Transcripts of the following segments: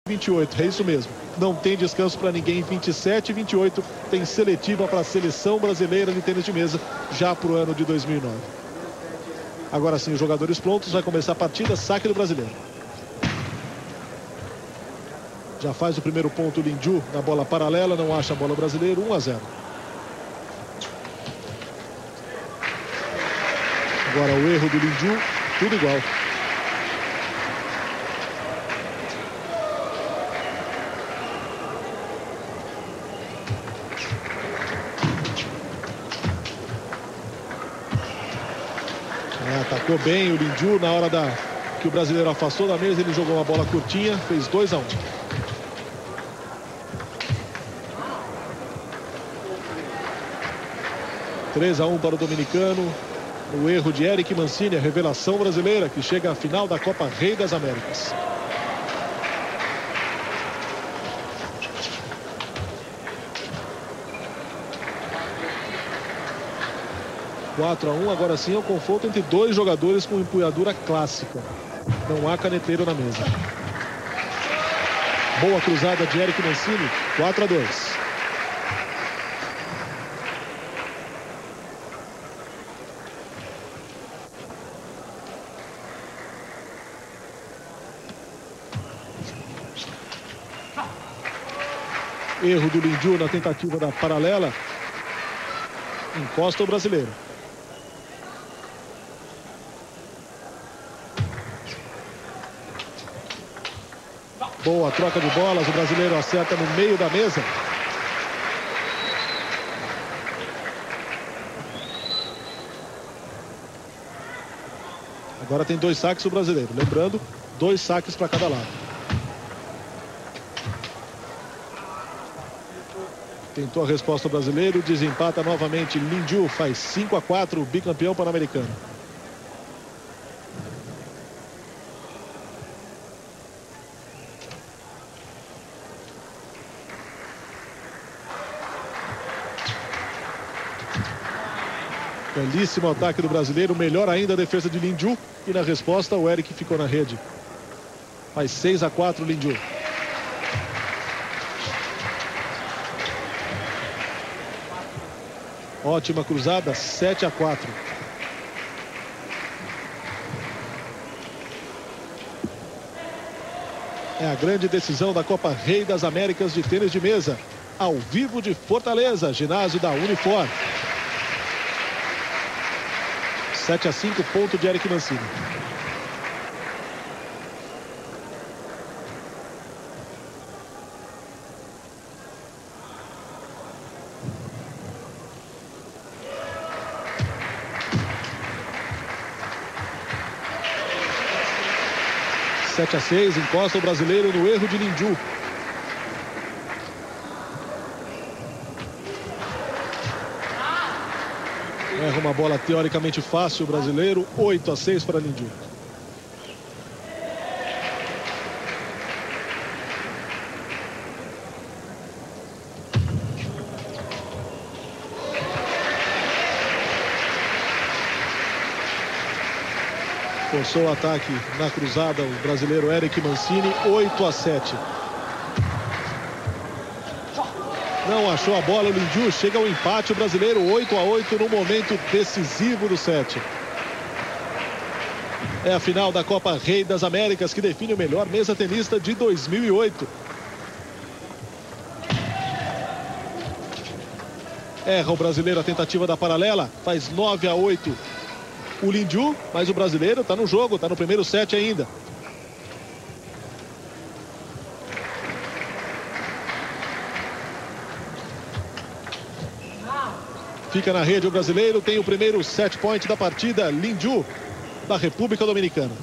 28, é isso mesmo. Não tem descanso para ninguém em 27 e 28. Tem seletiva para a seleção brasileira de tênis de mesa já para o ano de 2009. Agora sim, os jogadores prontos. Vai começar a partida. Saque do brasileiro. Já faz o primeiro ponto o Lin Ju na bola paralela. Não acha a bola brasileiro. 1-0. Agora o erro do Lin Ju. Tudo igual. Atacou bem o Lin Ju na hora que o brasileiro afastou da mesa. Ele jogou uma bola curtinha, fez 2-1. (3-1) para o dominicano. O erro de Eric Mancini, a revelação brasileira que chega à final da Copa Rei das Américas. (4-1), agora sim é o confronto entre dois jogadores com empunhadura clássica. Não há caneteiro na mesa. Boa cruzada de Eric Mancini. 4-2. Erro do Lin Ju na tentativa da paralela. Encosta o brasileiro. Boa troca de bolas. O brasileiro acerta no meio da mesa. Agora tem 2 saques o brasileiro. Lembrando, 2 saques para cada lado. Tentou a resposta o brasileiro. Desempata novamente Lin Ju. Faz 5-4. Bicampeão pan-americano. Belíssimo ataque do brasileiro. Melhor ainda a defesa de Lin Ju. E na resposta o Eric ficou na rede. Faz 6-4 Lin Ju. Ótima cruzada. 7-4. É a grande decisão da Copa Rei das Américas de tênis de mesa. Ao vivo de Fortaleza, ginásio da Unifor. 7-5, ponto de Eric Mancini. (7 a 6), encosta o brasileiro no erro de Lin Ju. Erra uma bola teoricamente fácil o brasileiro. 8 a 6 para Lin Ju. Forçou o ataque na cruzada o brasileiro Eric Mancini. 8 a 7. Não achou a bola o Lin Ju. Chega ao empate o brasileiro. 8 a 8 no momento decisivo do set. É a final da Copa Rei das Américas que define o melhor mesa tenista de 2008. Erra o brasileiro a tentativa da paralela. Faz 9 a 8 o Lin Ju, mas o brasileiro está no jogo, está no primeiro set ainda. Fica na rede o brasileiro, tem o primeiro set point da partida. Lin Ju, da República Dominicana.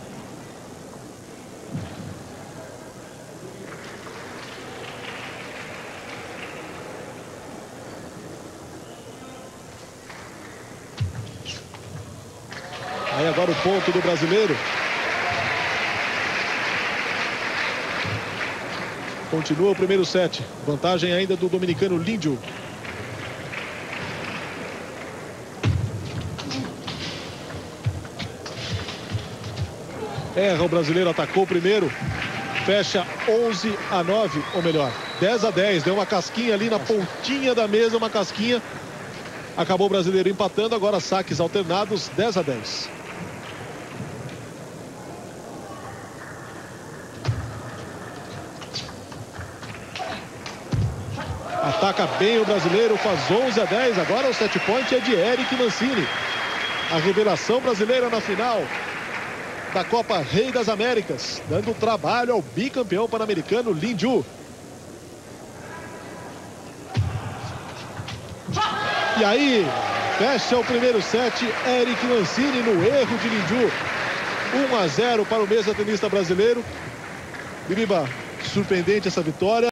Aí agora o ponto do brasileiro. Continua o primeiro set. Vantagem ainda do dominicano Lin Ju. Erra o brasileiro, atacou o primeiro. Fecha 11-9, ou melhor, 10-10. Deu uma casquinha ali na pontinha da mesa, uma casquinha. Acabou o brasileiro empatando, agora saques alternados, 10-10. Ataca bem o brasileiro, faz 11-10. Agora o set point é de Eric Mancini. A revelação brasileira na final da Copa Rei das Américas, dando trabalho ao bicampeão pan-americano Lin Ju. E aí, fecha o primeiro set, Eric Mancini no erro de Lin Ju. 1-0 para o mesa tenista brasileiro. Biriba, surpreendente essa vitória.